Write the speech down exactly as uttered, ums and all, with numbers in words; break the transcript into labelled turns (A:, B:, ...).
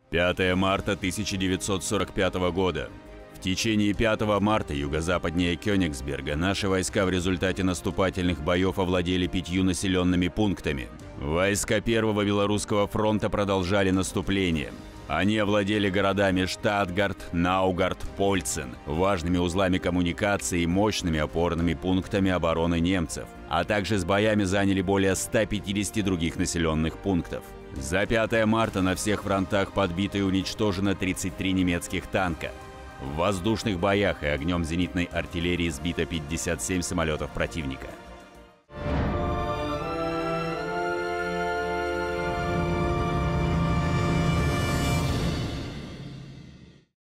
A: пятое марта тысяча девятьсот сорок пятого года. В течение пятого марта юго-западнее Кёнигсберга наши войска в результате наступательных боев овладели пятью населенными пунктами. Войска Первого Белорусского фронта продолжали наступление. Они овладели городами Штатгарт, Наугарт, Польцен, важными узлами коммуникации и мощными опорными пунктами обороны немцев, а также с боями заняли более ста пятидесяти других населенных пунктов. За пятое марта на всех фронтах подбито и уничтожено тридцать три немецких танка. В воздушных боях и огнем зенитной артиллерии сбито пятьдесят семь самолетов противника.